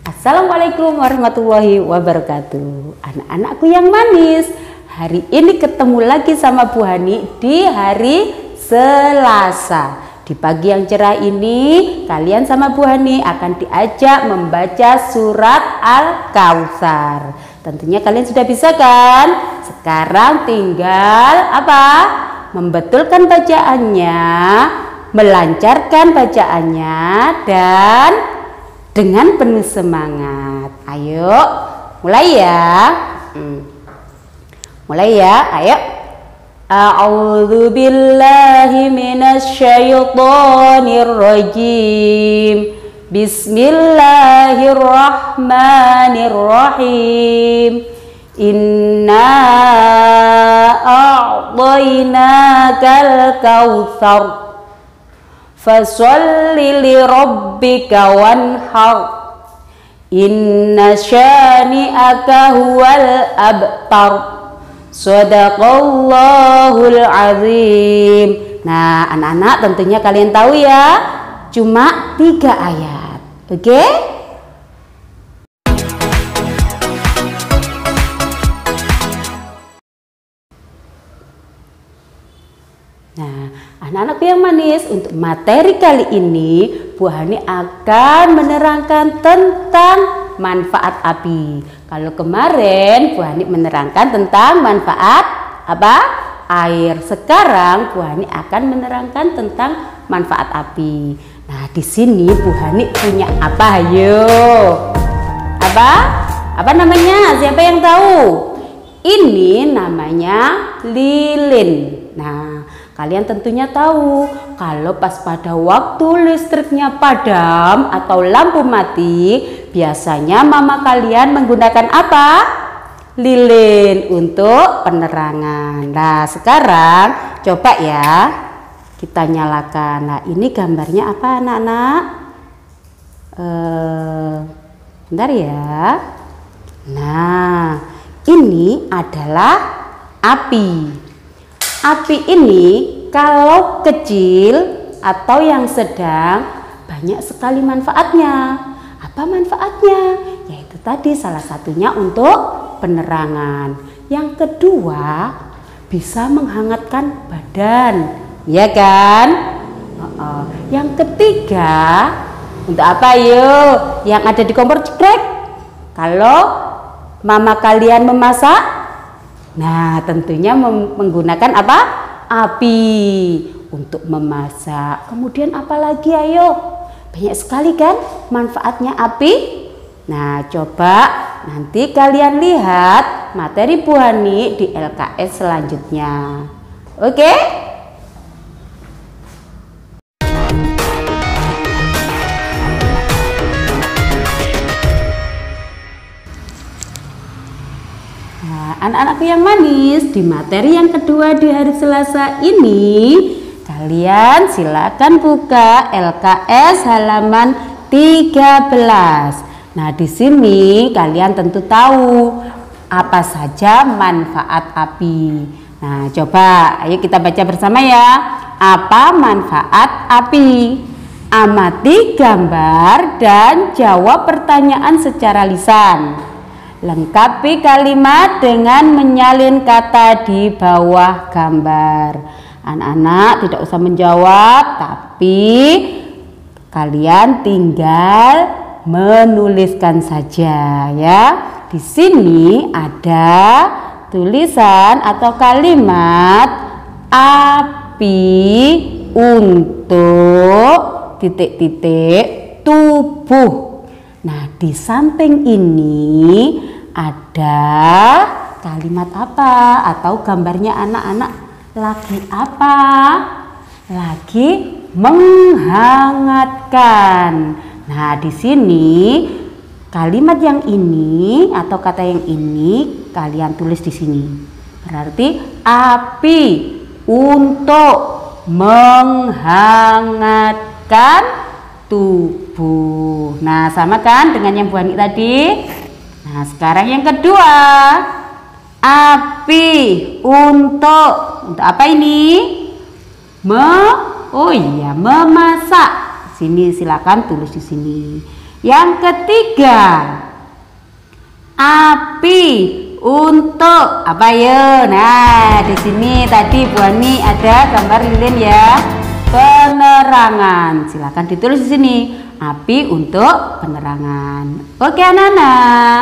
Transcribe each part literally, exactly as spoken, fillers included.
Assalamualaikum warahmatullahi wabarakatuh. Anak-anakku yang manis, hari ini ketemu lagi sama Bu Hani di hari Selasa. Di pagi yang cerah ini, kalian sama Bu Hani akan diajak membaca surat Al-Kautsar. Tentunya kalian sudah bisa kan? Sekarang tinggal apa? Membetulkan bacaannya, melancarkan bacaannya, dan dengan penuh semangat. Ayo, mulai ya. Hmm. Mulai ya, ayo. A'udzu billahi minasyaitonir rajim. Bismillahirrahmanirrahim. Inna a'tainakal kautsar. Fasolli li rabbika wanhar. Inna syani'aka huwal abtar. Shadaqallahul azim. Nah, anak-anak tentunya kalian tahu ya, cuma tiga ayat. Oke? Okay? Nah, anak-anakku yang manis, untuk materi kali ini Bu Hani akan menerangkan tentang manfaat api. Kalau kemarin Bu Hani menerangkan tentang manfaat apa? Air. Sekarang Bu Hani akan menerangkan tentang manfaat api. Nah, di sini Bu Hani punya apa? Ayo. Apa? Apa namanya? Siapa yang tahu? Ini namanya lilin. Nah, kalian tentunya tahu kalau pas pada waktu listriknya padam atau lampu mati, biasanya mama kalian menggunakan apa? Lilin untuk penerangan. Nah, sekarang coba ya kita nyalakan. Nah, ini gambarnya apa anak-anak? Eh, bentar ya. Nah, ini adalah api. Api ini kalau kecil atau yang sedang banyak sekali manfaatnya. Apa manfaatnya? Yaitu tadi salah satunya untuk penerangan. Yang kedua, bisa menghangatkan badan, ya kan? Uh-uh. Yang ketiga, untuk apa yuk? Yang ada di kompor cekrek. Kalau mama kalian memasak, nah, tentunya menggunakan apa? Api untuk memasak. Kemudian apa lagi ayo? Banyak sekali kan manfaatnya api. Nah, coba nanti kalian lihat materi Bu Hani di L K S selanjutnya. Oke? Anak-anakku yang manis, di materi yang kedua di hari Selasa ini, kalian silakan buka L K S halaman tiga belas. Nah, di sini kalian tentu tahu apa saja manfaat api. Nah, coba ayo kita baca bersama ya. Apa manfaat api? Amati gambar dan jawab pertanyaan secara lisan. Lengkapi kalimat dengan menyalin kata di bawah gambar. Anak-anak tidak usah menjawab, tapi kalian tinggal menuliskan saja ya. Di sini ada tulisan atau kalimat api untuk titik-titik tubuh. Nah, di samping ini ada kalimat apa atau gambarnya anak-anak lagi apa? Lagi menghangatkan. Nah, di sini kalimat yang ini atau kata yang ini kalian tulis di sini. Berarti api untuk menghangatkan tubuh. Nah, sama kan dengan yang Bu Hani tadi? Nah, sekarang yang kedua. Api untuk untuk apa ini? Me Oh iya, memasak. Sini silakan tulis di sini. Yang ketiga, api untuk apa ya? Nah, di sini tadi Bu Ani ada gambar lilin ya. Penerangan. Silakan ditulis di sini. Api untuk penerangan. Oke, anak-anak.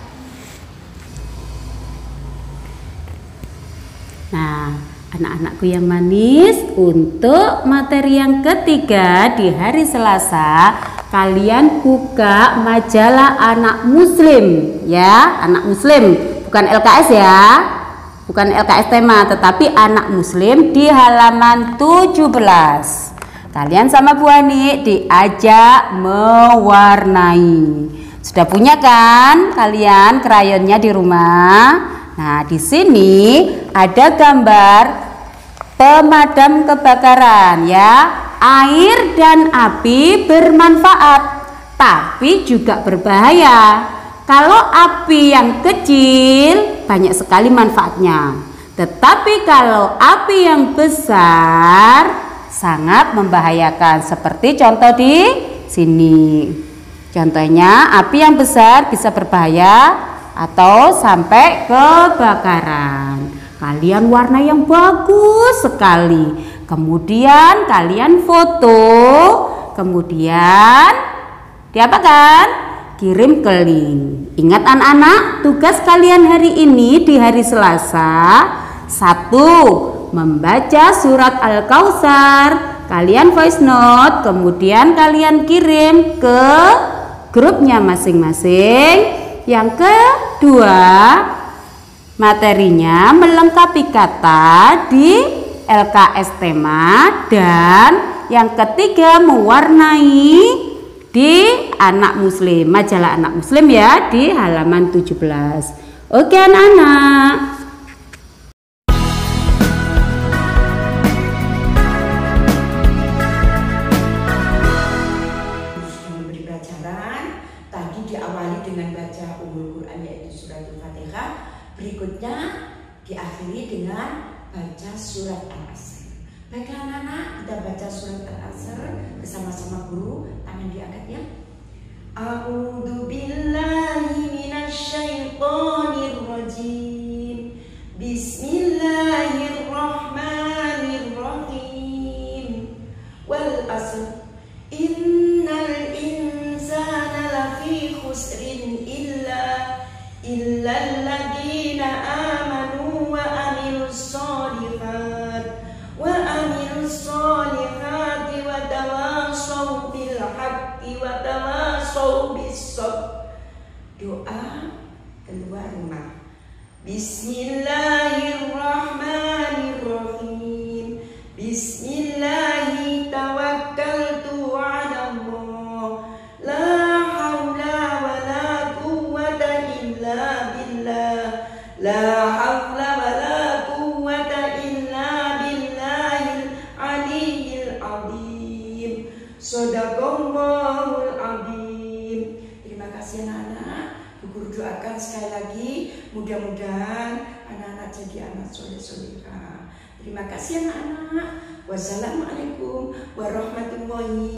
Nah, anak-anakku yang manis, untuk materi yang ketiga di hari Selasa, kalian buka majalah Anak Muslim ya, Anak Muslim, bukan L K S ya, bukan L K S tema, tetapi Anak Muslim di halaman tujuh belas. Kalian sama Bu Ani diajak mewarnai. Sudah punya kan kalian krayonnya di rumah? Nah, di sini ada gambar pemadam kebakaran ya. Air dan api bermanfaat, tapi juga berbahaya. Kalau api yang kecil banyak sekali manfaatnya, tetapi kalau api yang besar sangat membahayakan. Seperti contoh di sini. Contohnya api yang besar bisa berbahaya atau sampai kebakaran. Kalian warna yang bagus sekali. Kemudian kalian foto. Kemudian diapakan? Kirim ke link. Ingat anak-anak, tugas kalian hari ini di hari Selasa. Satu, membaca surat Al-Kautsar. Kalian voice note, kemudian kalian kirim ke grupnya masing-masing. Yang kedua, materinya melengkapi kata di L K S tema. Dan yang ketiga, mewarnai di Anak Muslim, majalah Anak Muslim ya, di halaman tujuh belas. Oke anak-anak. Diawali dengan baca Ummul Quran yaitu surat Al-Fatihah, berikutnya diakhiri dengan baca surat Al-Asr. Baiklah anak-anak, kita baca surat Al-Asr bersama-sama guru. Tangan diangkat ya. A'udzu billahi minasyaitonir rajim. Bismillahirrahmanirrahim. Wal 'asr. Innal insana lafi khusrin illa illal ladzina amanu wa amilus sholihat wa amilus sholihati wa tawashaw bil haqqi wa tawashaw bis sabr. Doa keluar rumah. Bismillahirrahmanirrahim. Bismillahi tawakkaltu 'ala Allah. La haula wala quwwata illa billah. La haula wala quwwata illa billahil aliyyil azim. Shadaqallahul azim. Terima kasih anak-anak. Bu Guru doakan sekali lagi, mudah-mudahan anak-anak jadi anak soleh-solehah. Terima kasih anak-anak. Wassalamualaikum warahmatullahi